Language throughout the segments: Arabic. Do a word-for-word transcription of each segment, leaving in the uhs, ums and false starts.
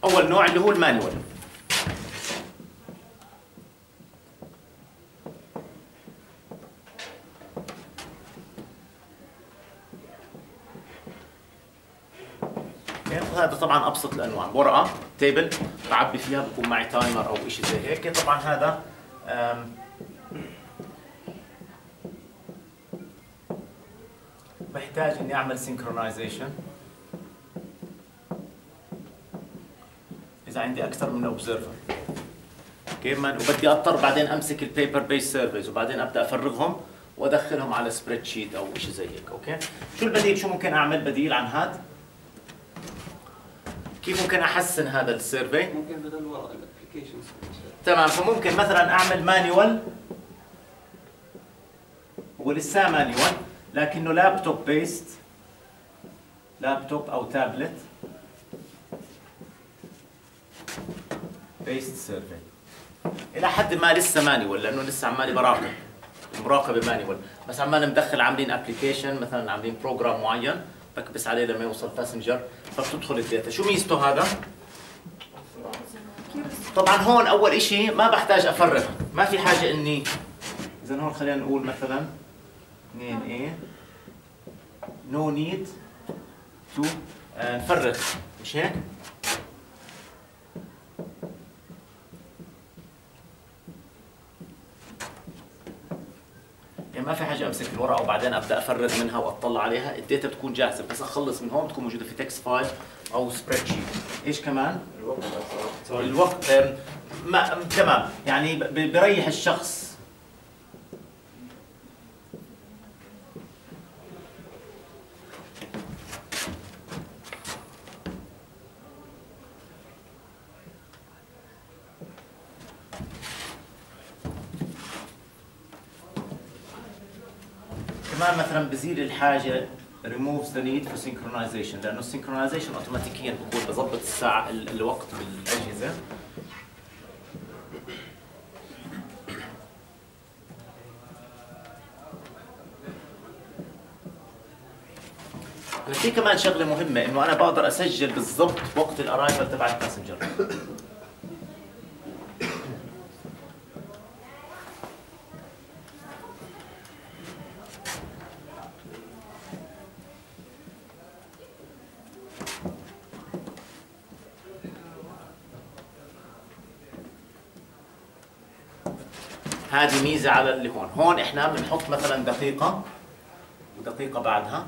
اول نوع اللي هو المانيوال. هذا طبعا ابسط الانواع، ورقه تيبل بعبي فيها، بكون معي تايمر او شيء زي هيك. طبعا هذا بحتاج اني اعمل سينكرونايزيشن اذا عندي اكثر من اوبزرفر. كيف ما وبدي اضطر بعدين امسك البيبر بيس سيرفيز وبعدين ابدا افرغهم وادخلهم على سبريد شيت او شيء زي هيك. اوكي، شو البديل؟ شو ممكن اعمل بديل عن هذا؟ كيف ممكن احسن هذا السيرفي؟ ممكن بدل ورق الابلكيشنز. تمام، فممكن مثلا اعمل مانيوال ولسه مانيوال لكنه لابتوب بيست، لابتوب او تابلت بيست سيرفي. الى حد ما لسه مانيوال لانه لسه عمالي براقب، مراقبه مانيوال، بس عمال مدخل عاملين ابلكيشن مثلا، عاملين بروجرام معين بكبس عليه لما يوصل باسنجر فبتدخل الداتا. شو ميزته هذا؟ طبعا هون اول شيء ما بحتاج افرغ، ما في حاجه اني، اذا هون خلينا نقول مثلا اثنين إيه نو نيد تو نفرغ، مش هيك؟ يعني ما في حاجه امسك الورقه وبعدين ابدا افرغ منها واطلع عليها، الداتا بتكون جاهزه بس اخلص من هون تكون موجوده في تكست فايل او سبريد شيت. ايش كمان؟ الوقت الوقت ما تمام، يعني بريح الشخص. كمان مثلا بزيل الحاجه removes the need for synchronization، لانه السينكرونايزيشن اوتوماتيكيا بكون بظبط الساعه الوقت بالاجهزه. في كمان شغله مهمه انه انا بقدر اسجل بالضبط وقت الارايفل تبع الباسنجر. هذه ميزه على اللي هون، هون احنا بنحط مثلا دقيقه ودقيقه بعدها،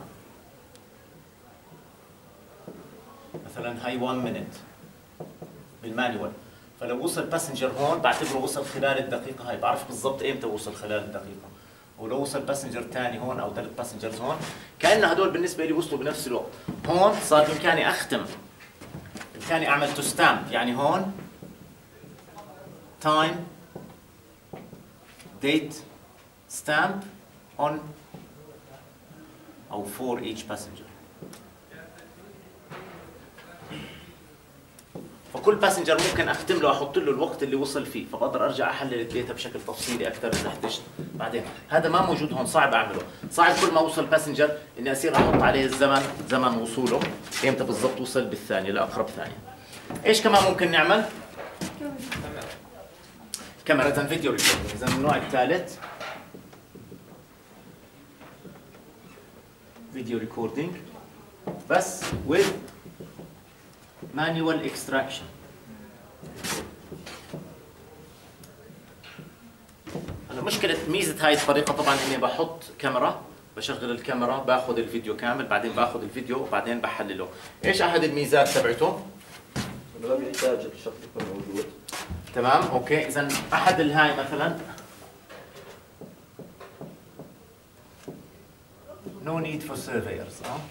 مثلا هاي واحد مينت بالمانيوال، فلو وصل باسنجر هون بعتبره وصل خلال الدقيقه هاي، بعرف بالضبط امتى وصل خلال الدقيقه. ولو وصل باسنجر ثاني هون او ثلاث باسنجرز هون كأن هدول بالنسبه لي وصلوا بنفس الوقت. هون صار بامكاني اختم، بامكاني اعمل تو ستامب، يعني هون تايم date stamp on أو for each passenger. فكل باسنجر ممكن اختم له احط له الوقت اللي وصل فيه، فبقدر ارجع احلل الداتا بشكل تفصيلي اكثر اذا احتجت بعدين. هذا ما موجود هون، صعب اعمله، صعب كل ما وصل باسنجر اني اصير احط عليه الزمن، زمن وصوله امتى بالضبط وصل بالثانيه لاقرب ثانيه. ايش كمان ممكن نعمل؟ كاميرا، اذا فيديو ريكوردينج، اذا النوع الثالث فيديو ريكوردينج بس with manual extraction. هلا مشكلة ميزة هاي الطريقة طبعا اني بحط كاميرا، بشغل الكاميرا، باخذ الفيديو كامل، بعدين باخذ الفيديو وبعدين بحلله. ايش احد الميزات تبعته؟ انه ما بيحتاج الشخص يكون موجود. تمام، اوكي، اذا احد الهاي مثلا no need for surveyors. اه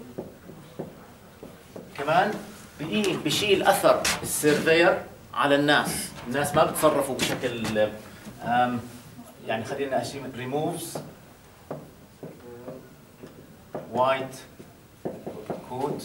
كمان بقيل بشيل اثر السيرفير على الناس، الناس ما بتصرفوا بشكل يعني خلينا اشيل removes white coat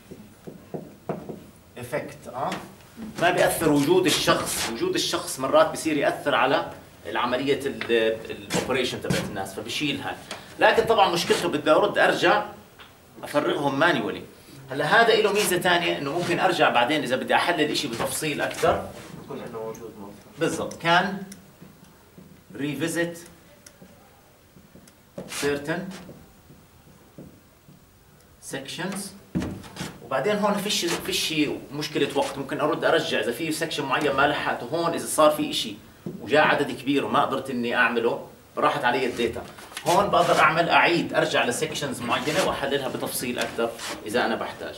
effect. اه ما بيأثر وجود الشخص، وجود الشخص مرات بصير يأثر على العملية الاوبريشن تبعت الناس، فبشيل هاي. لكن طبعا مشكلته بدي ارد ارجع افرغهم مانيولي، هلا هذا له ميزه ثانيه انه ممكن ارجع بعدين اذا بدي احلل شيء بتفصيل اكثر يكون عندنا موجود موثق. بالضبط. كان revisit certain sections وبعدين هون فيش فيش مشكله وقت، ممكن ارد ارجع اذا في سكشن معين ما لحقته. هون اذا صار في شيء وجاء عدد كبير وما قدرت اني اعمله راحت علي الداتا، هون بقدر اعمل اعيد ارجع لسكشنز معينه واحللها بتفصيل اكثر اذا انا بحتاج.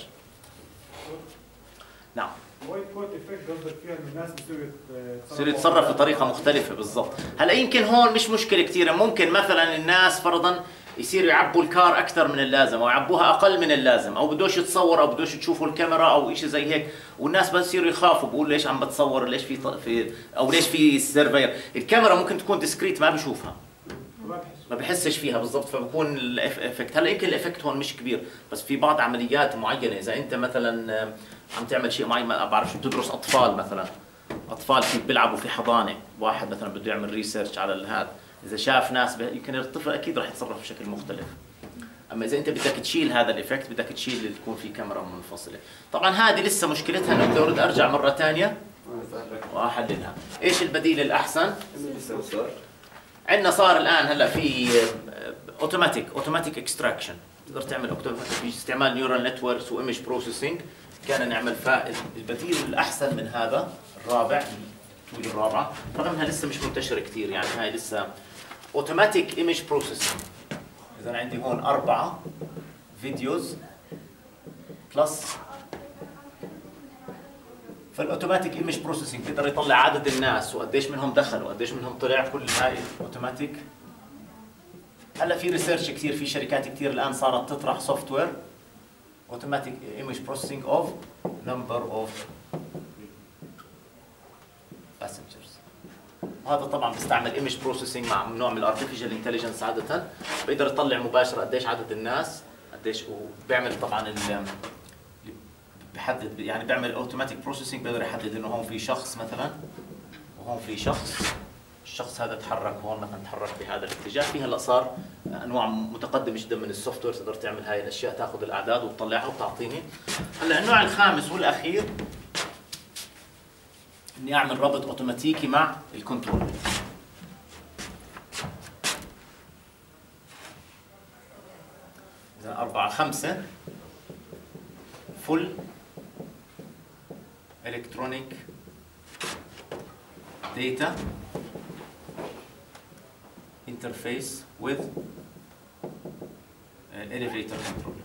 نعم. وايت كوت افكت قصدك فيها ان الناس بتصير بصير يتصرف بطريقه مختلفه بالضبط. هلا يمكن هون مش مشكله كثيره، ممكن مثلا الناس فرضا يصيروا يعبوا الكار اكثر من اللازم او يعبوها اقل من اللازم، او بدوش يتصور او بدوش تشوفوا الكاميرا او شيء زي هيك، والناس بصيروا يخافوا بقول ليش عم بتصور، ليش في في او ليش في سيرفير. الكاميرا ممكن تكون ديسكريت ما بشوفها ما بحسش فيها بالضبط، فبكون الافكت. هلا يمكن الافكت هون مش كبير، بس في بعض عمليات معينه اذا انت مثلا عم تعمل شيء معين ما بعرف شو بتدرس اطفال مثلا، اطفال كيف بيلعبوا في حضانه، واحد مثلا بده يعمل ريسيرش على هذا، اذا شاف ناس يمكن الطفل اكيد راح يتصرف بشكل مختلف. اما اذا انت بدك تشيل هذا الافكت بدك تشيل اللي تكون في كاميرا منفصله. طبعا هذه لسه مشكلتها انه بدي ارد ارجع مره ثانيه واحللها. ايش البديل الاحسن؟ عندنا صار الان هلا في اوتوماتيك اوتوماتيك اكستراكشن، تقدر تعمل اوتوماتيك باستعمال نيورال نتوركس وايمج بروسيسنج. كان نعمل فائد البديل الاحسن من هذا الرابع التول الرابعه، رغم انها لسه مش منتشره كثير، يعني هاي لسه اوتوماتيك ايمج بروسيسنج. اذا عندي هون اربعه فيديوز بلس، فالاوتوماتيك ايمج بروسيسنج بيقدر يطلع عدد الناس وقديش منهم دخل وقديش منهم طلع، كل هاي اوتوماتيك. هلا في ريسيرش كثير، في شركات كثير الان صارت تطرح سوفت وير اوتوماتيك ايمج بروسيسنج اوف نمبر اوف باسنجرز. وهذا طبعا بيستعمل ايمج بروسيسنج مع نوع من الارتفيشال انتليجنس، عاده بيقدر يطلع مباشره قديش عدد الناس قديش، وبيعمل طبعا ال بحدد يعني بيعمل اوتوماتيك بروسيسنج، بيقدر يحدد انه هون في شخص مثلا وهون في شخص، الشخص هذا تحرك هون مثلا تحرك بهذا الاتجاه. في هلا صار انواع متقدمه جدا من السوفت وير تقدر تعمل هاي الاشياء، تاخذ الاعداد وتطلعها وتعطيني. هلا النوع الخامس والاخير اني اعمل ربط اوتوماتيكي مع الكنترول. اذا أربعة خمسة فول electronic data interface with elevator controller.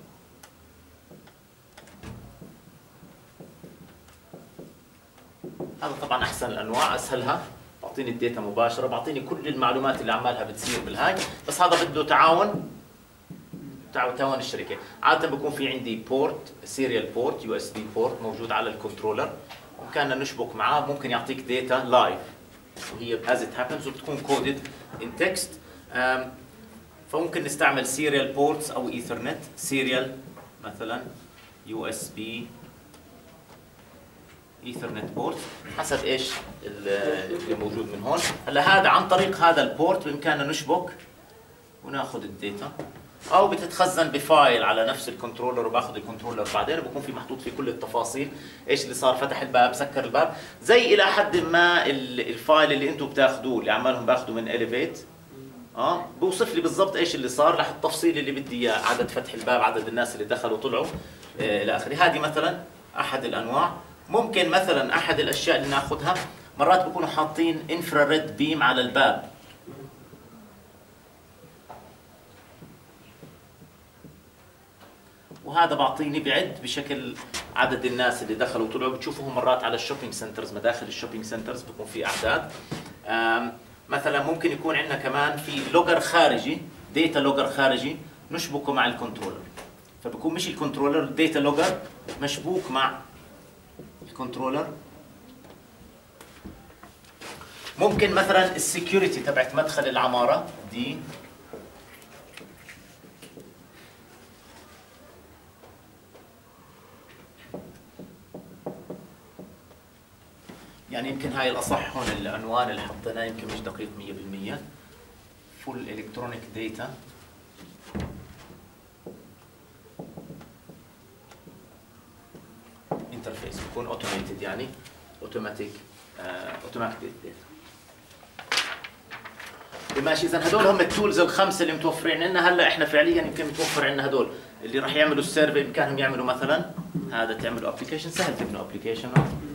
هذا طبعا احسن الانواع، اسهلها، بعطيني الداتا مباشره، بعطيني كل المعلومات اللي عمالها بتصير بالهاي، بس هذا بده تعاون تعاون الشركه. عاده بكون في عندي بورت سيريال بورت يو اس بي بورت موجود على الكنترولر، وكان نشبك معاه، ممكن يعطيك داتا لايف وهي as it happens وبتكون كودد ان تكست. فممكن نستعمل سيريال بورتس او ايثرنت. سيريال مثلا يو اس بي ايثرنت بورت حسب ايش اللي موجود من هون. هلا هذا عن طريق هذا البورت بامكاننا نشبك وناخذ الداتا، او بتتخزن بفايل على نفس الكنترولر وباخذ الكنترولر بعدين بكون في محطوط فيه كل التفاصيل، ايش اللي صار، فتح الباب، سكر الباب، زي الى حد ما الفايل اللي انتم بتاخذوه اللي عمالهم باخذوا من اليفيت، اه بوصف لي بالضبط ايش اللي صار، لح التفصيل اللي بدي اياه، عدد فتح الباب، عدد الناس اللي دخلوا وطلعوا الى اخره. هذه مثلا احد الانواع. ممكن مثلا احد الاشياء اللي ناخذها مرات بكونوا حاطين انفراريد بيم على الباب، وهذا بعطيني بعد بشكل عدد الناس اللي دخلوا وطلعوا. بتشوفوهم مرات على الشوبينج سنترز، مداخل الشوبينج سنترز بكون في اعداد. مثلا ممكن يكون عندنا كمان في لوجر خارجي، داتا لوجر خارجي نشبكه مع الكنترولر، فبكون مش الكنترولر، الداتا لوجر مشبوك مع الكنترولر. ممكن مثلا السكيورتي تبعت مدخل العماره دي يعني يمكن هاي الأصح هون العنوان اللي حطيناه يمكن مش دقيق مية بالمية. فول إلكترونيك داتا انترفيس، بيكون اوتوميتد يعني اوتوماتيك اوتوماتيك ماشي. اذا هدول هم التولز الخمسه اللي متوفرين عندنا. هلا احنا فعليا يمكن متوفر عندنا هدول اللي راح يعملوا السيرفي، بامكانهم يعملوا مثلا هذا، تعملوا ابلكيشن سهل، تبنوا ابلكيشن